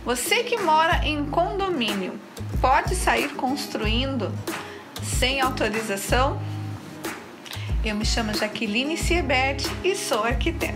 Você que mora em condomínio, pode sair construindo sem autorização? Eu me chamo Jaqueline Siebert e sou arquiteta.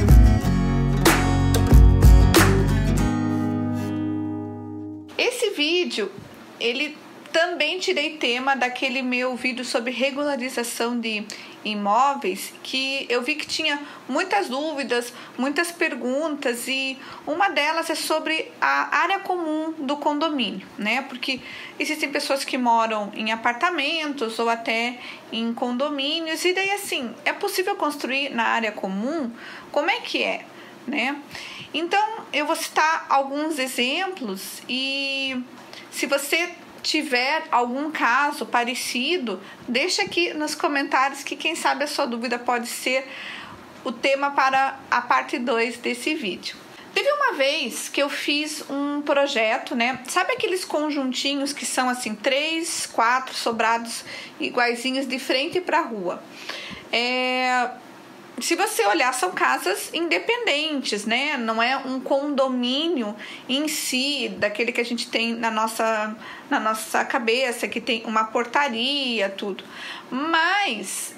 Esse vídeo, ele também tirei tema daquele meu vídeo sobre regularização de imóveis, que eu vi que tinha muitas dúvidas, muitas perguntas, e uma delas é sobre a área comum do condomínio, né? Porque existem pessoas que moram em apartamentos ou até em condomínios, e daí assim, é possível construir na área comum? Como é que é, né? Então, eu vou citar alguns exemplos e se você tiver algum caso parecido, deixa aqui nos comentários que quem sabe a sua dúvida pode ser o tema para a parte 2 desse vídeo. Teve uma vez que eu fiz um projeto, né? Sabe aqueles conjuntinhos que são assim 3, 4 sobrados iguaizinhos de frente para a rua? Se você olhar, são casas independentes, né? Não é um condomínio em si, daquele que a gente tem na nossa cabeça, que tem uma portaria, tudo. Mas,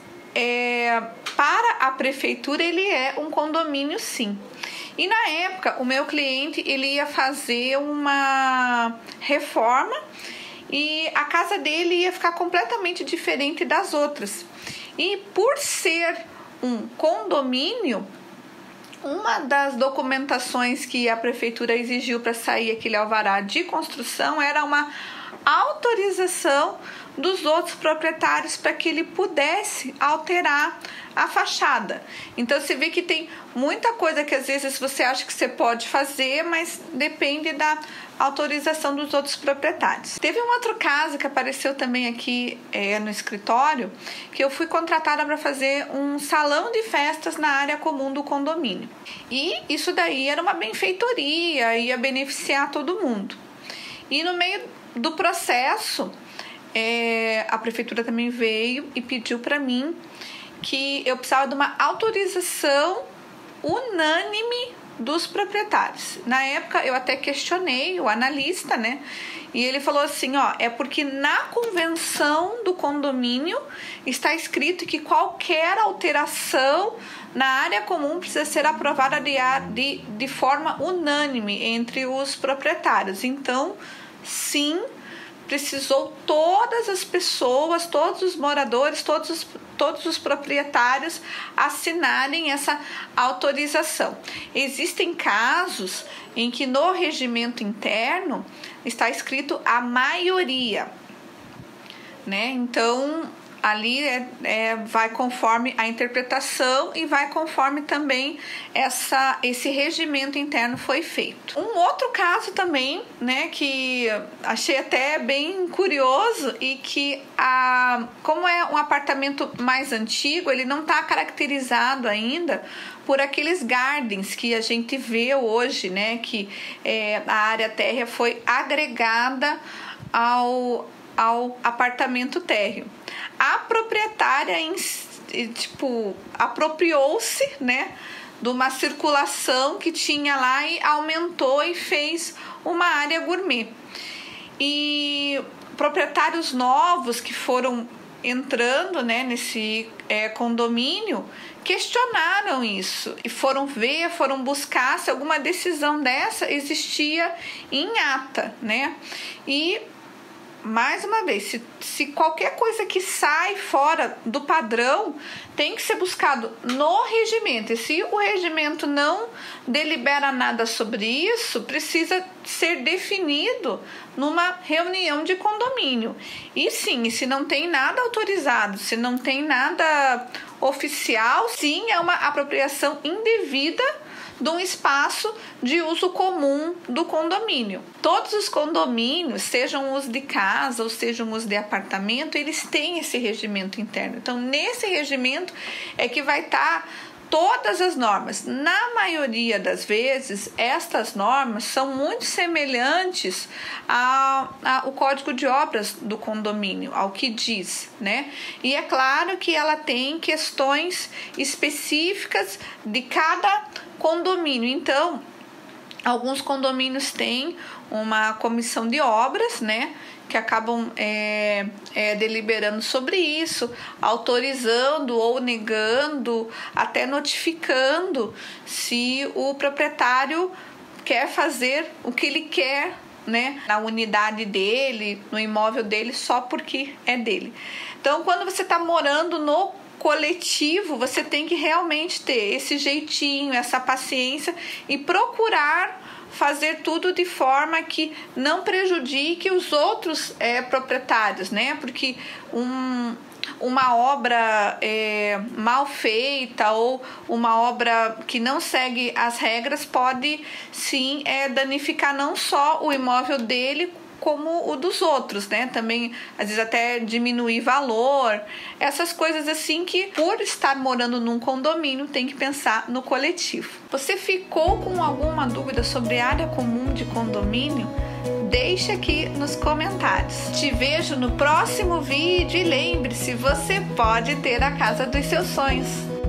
para a prefeitura, ele é um condomínio, sim. E na época, o meu cliente, ele ia fazer uma reforma e a casa dele ia ficar completamente diferente das outras. E por ser um condomínio, uma das documentações que a prefeitura exigiu para sair aquele alvará de construção era uma autorização dos outros proprietários para que ele pudesse alterar a fachada. Então você vê que tem muita coisa que às vezes você acha que você pode fazer, mas depende da autorização dos outros proprietários. Teve um outro caso que apareceu também aqui no escritório, que eu fui contratada para fazer um salão de festas na área comum do condomínio. E isso daí era uma benfeitoria, ia beneficiar todo mundo. E no meio do processo, a prefeitura também veio e pediu para mim que eu precisava de uma autorização unânime dos proprietários. Na época eu até questionei o analista, né? E ele falou assim, é porque na convenção do condomínio está escrito que qualquer alteração na área comum precisa ser aprovada de forma unânime entre os proprietários. Então, sim, precisou todas as pessoas, todos os moradores, todos os proprietários assinarem essa autorização. Existem casos em que no regimento interno está escrito a maioria, né? Então, ali vai conforme a interpretação e vai conforme também esse regimento interno foi feito. Um outro caso também, né, que achei até bem curioso e que, como é um apartamento mais antigo, ele não está caracterizado ainda por aqueles gardens que a gente vê hoje, né, que a área térrea foi agregada ao apartamento térreo. A proprietária apropriou-se, né, de uma circulação que tinha lá e aumentou e fez uma área gourmet. E proprietários novos que foram entrando, né, nesse condomínio questionaram isso e foram buscar se alguma decisão dessa existia em ata, né? E mais uma vez, se qualquer coisa que sai fora do padrão tem que ser buscado no regimento. E se o regimento não delibera nada sobre isso, precisa ser definido numa reunião de condomínio. E sim, se não tem nada autorizado, se não tem nada oficial, sim, é uma apropriação indevida de um espaço de uso comum do condomínio. Todos os condomínios, sejam os de casa ou sejam os de apartamento, eles têm esse regimento interno. Então, nesse regimento é que vai estar todas as normas. Na maioria das vezes, estas normas são muito semelhantes ao Código de Obras do condomínio, ao que diz, né? E é claro que ela tem questões específicas de cada condomínio. Então, Alguns condomínios têm uma comissão de obras, né, que acabam deliberando sobre isso, autorizando ou negando, até notificando se o proprietário quer fazer o que ele quer, né, na unidade dele, no imóvel dele, só porque é dele. Então, quando você está morando no coletivo, você tem que realmente ter esse jeitinho, essa paciência e procurar fazer tudo de forma que não prejudique os outros proprietários, né? Porque uma obra mal feita ou uma obra que não segue as regras pode sim danificar não só o imóvel dele, como o dos outros, né? Também, às vezes, até diminuir valor. Essas coisas assim que, por estar morando num condomínio, tem que pensar no coletivo. Você ficou com alguma dúvida sobre área comum de condomínio? Deixe aqui nos comentários. Te vejo no próximo vídeo e lembre-se, você pode ter a casa dos seus sonhos.